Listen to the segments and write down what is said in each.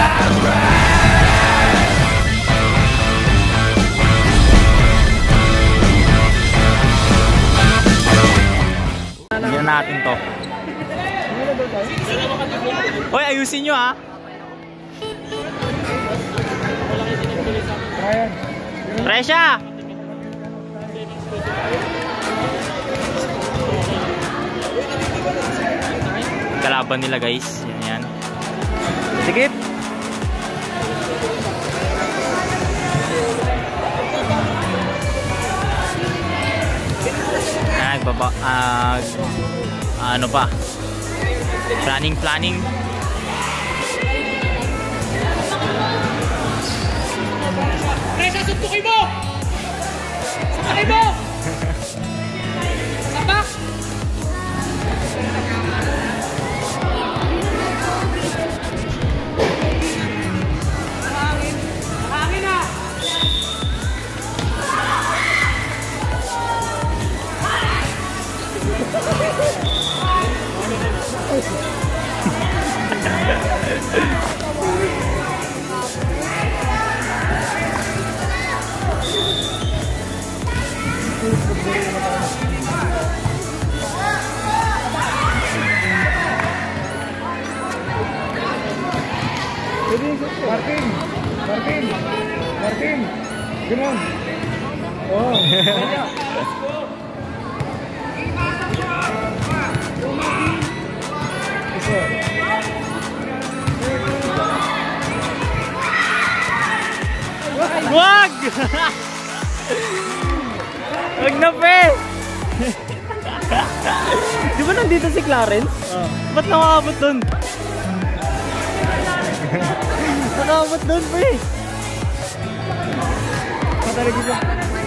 Yan natin to. Hoy, ayusin nyo ha. Resha! Kalaban nila guys. Yan. Sige. Nagbaba ano pa? Planning. Reza, suntukin mo! Suntukin mo! Tapak! Hangin na! Martin, gano'n. Oh. Wag! Wag na pre! Di ba nandito si Clarence? Ba't nakakabot dun? Nakakabot dun pre! Talaga siya.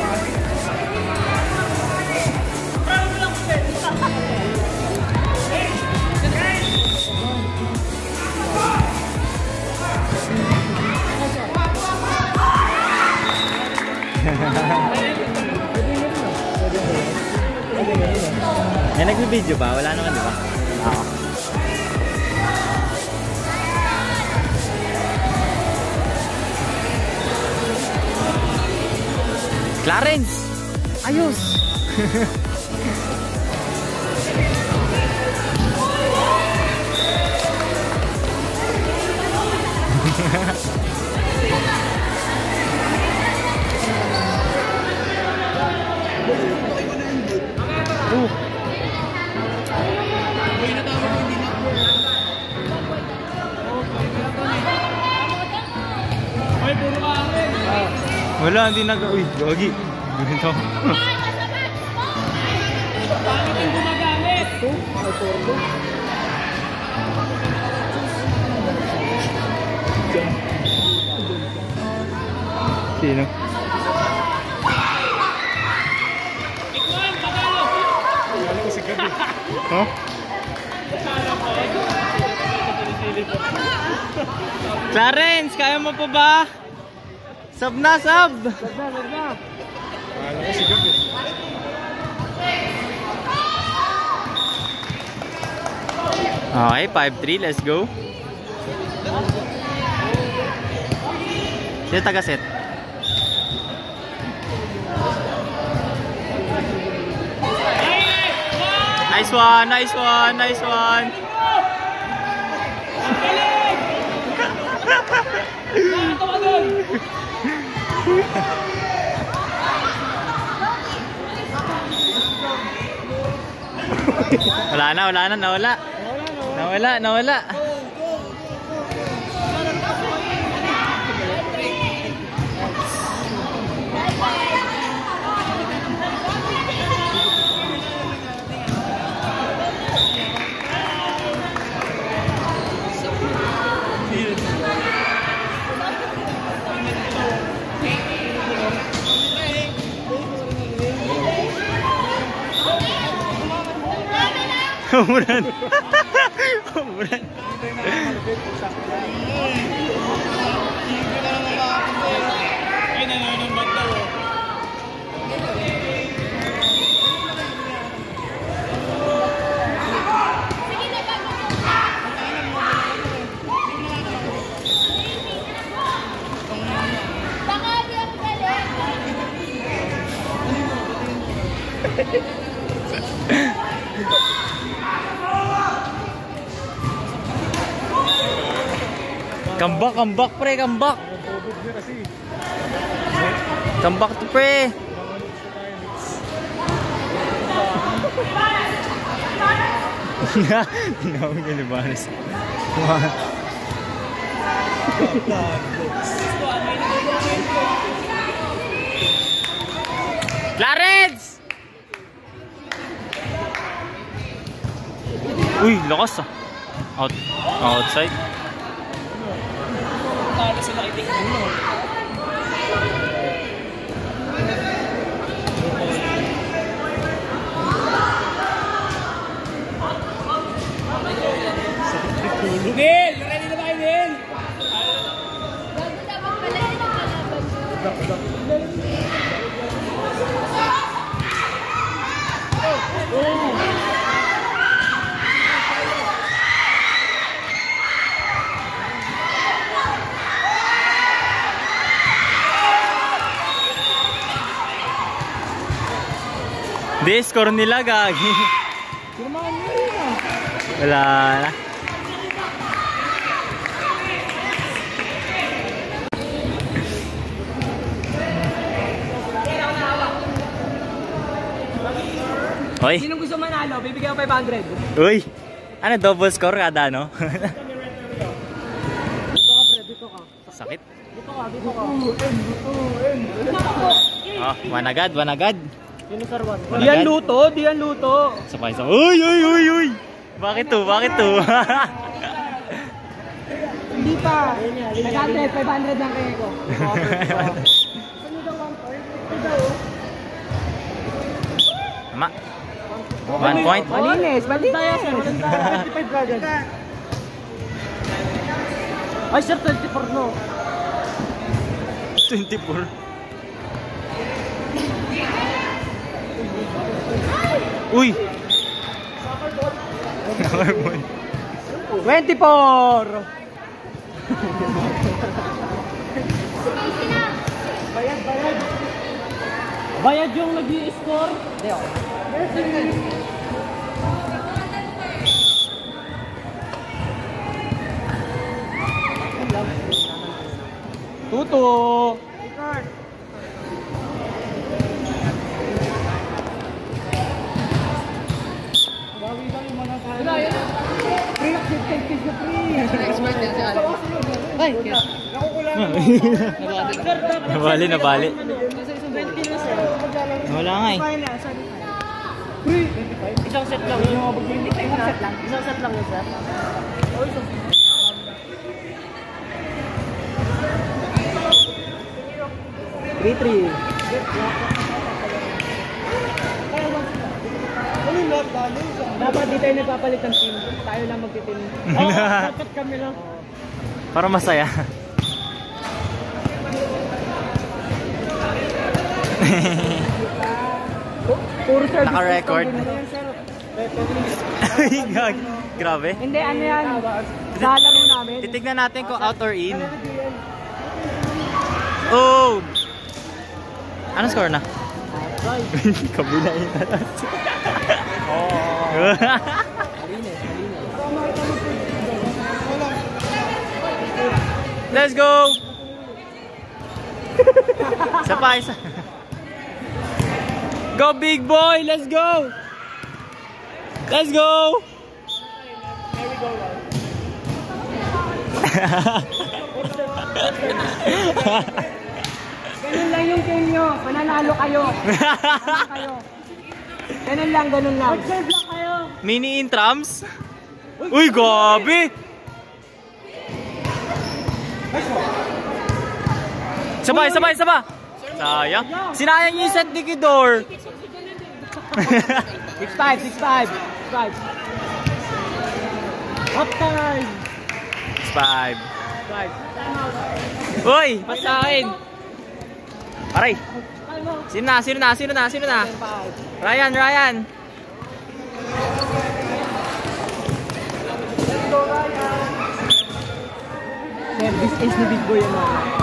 May nag-video ba? Wala naman diba? Oo. Clarence! Ayos! Wala, hindi uy, gagi. Ganito. Bakit yung gumagamit? Sino? Ikwan, pagalo! Kala ko si Gabi. Huh? Clarence, kaya mo pa ba? Sub na, sub! Kala ko si Gabi. Okay, 5-3, let's go. Sino taga-set? Nice one, nice one, nice one. Wala na, nawala. Umuran. Umuran. Ay, nananambat daw. Comeback pre, comeback. Tubig niya kasi. Comeback to pre. Tinawag niya ni Baris. Clarence! Uy, lakas ah. Outside. Talo sila kay Tingnan. Lugil! Ready na ba kayo, Lil? Di, score nila gagi. Wala na. Hoy. Sinong gusto manalo? Bibigyan ko 500. Uy. Ano, double score kada, no? Dito ka. Sakit. Dito ka. Oh, wanagad. Yun sir, one. Diyan luto. Sabay. Uy. Bakit to? Hindi pa. 500 lang kayo ko. Tama. 1 point. Malinis. Ay sir, 24 no. 24. Uy. 24. Bayad yung nag-i-score. Tuto. Nabali. Wala nga eh. Isang set lang. Isang set lang yun, sir. Dapat di tayo nagpapalit ng team. Tayo lang magtitim. Dapat kami lang. Para masaya. Puro service. Naka-record. Grabe. Hindi, ano yan? Lalaro namin. Titignan natin kung out or in. Oh! Anong score na? Kabila yun. Let's go! Isa. Go big boy! Let's go! Let's go! Ganun lang yung team nyo. Mananalo kayo. Ganun lang. Mag-serve lang kayo. Mini intrams? Uy, gabi! Sabay. Sayang. Sinayang yung set ni Kidor. 6-5. Up time. 5. Uy, pasahin. Aray. Sino na? Ryan. Service is ni Big Boy yan.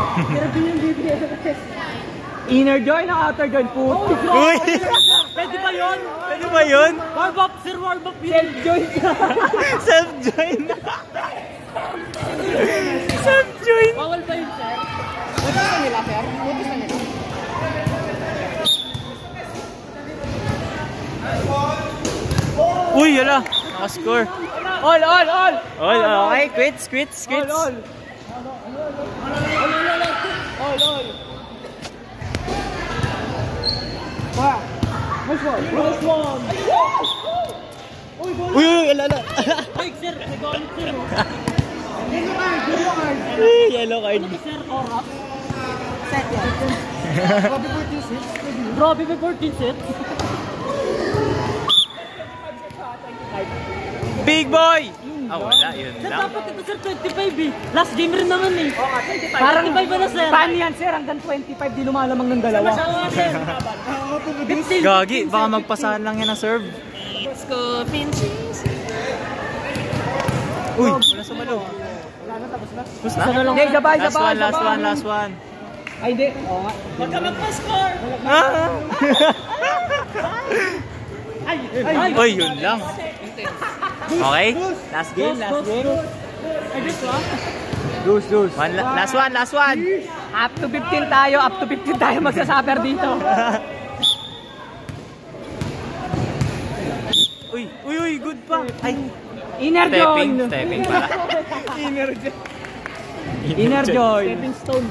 Inner joint o outer joint? Puto. Uy! Pwede ba yun? Warm up, sir, warm up yun. Self joint. Self-join. Uy, hala. Nakascore. All! All, okay. Quits. All! Nice one! Uy, hala. Ay, sir! Nag-ulit sir! Yellow card. Sir, oras. Set yan. Grabe may 14 set. Big boy! Wala. Yun Sir, lang. dapat ito sir 25 eh. Last game rin naman eh. Parang 25 ba na sir? Paano yan sir? Hanggang 25 di lumalamang ng dalawa. Gagi, baka magpasahan lang yan ang serve. Let's go, Pinches. Uy, wala sumalo. Tapos na? Tapos na? Hindi, sabay. Last one. Ay, di. Oo nga. Huwag ka magpa-score! Uy, yun lang. Okay? Last game. Ay, this one? Deuce. Last one. Up to 15 tayo magsasuffer dito. Uy, good pa. Ay, Inner join. Stepping pala. Inner join. Stepping stone.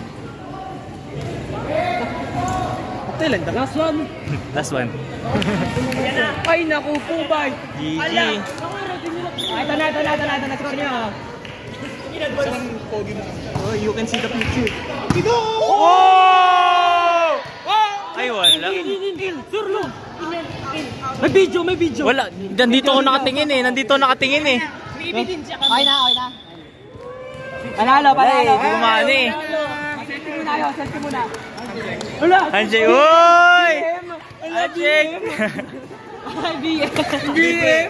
Last one. Ay, naku po ba? GG. Ito na. Score niyo. Oh, you can see the picture. Oh! Ay, wala. Sir, no. May video. Wala. Nandito ako nakatingin eh. Okay na. Panalo. Gumana eh. Selfie muna. Wala. Handshake. Uy! Handshake. BM.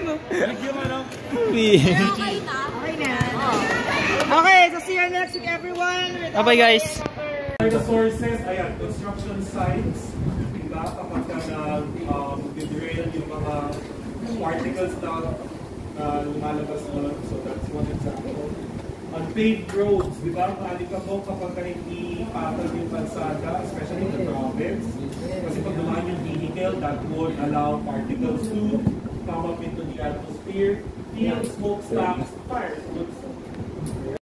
Okay, so see you next week everyone. Bye guys. The sources, ayan, construction sites, diba? Kapag nag-derail yung mga particles na lumalabas doon. So that's one example. Unpaved roads, diba? Maalikabok kapag hindi patag yung kalsada, especially in the province. Kasi pag dumaan yung vehicle, that would allow particles to come up into the atmosphere. Field smokestacks, fires would